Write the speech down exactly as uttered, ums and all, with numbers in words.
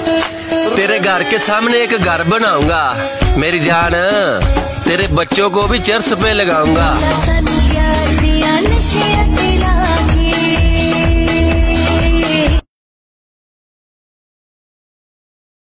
तेरे घर के सामने एक घर बनाऊंगा मेरी जान, तेरे बच्चों को भी चर्च पे लगाऊंगा।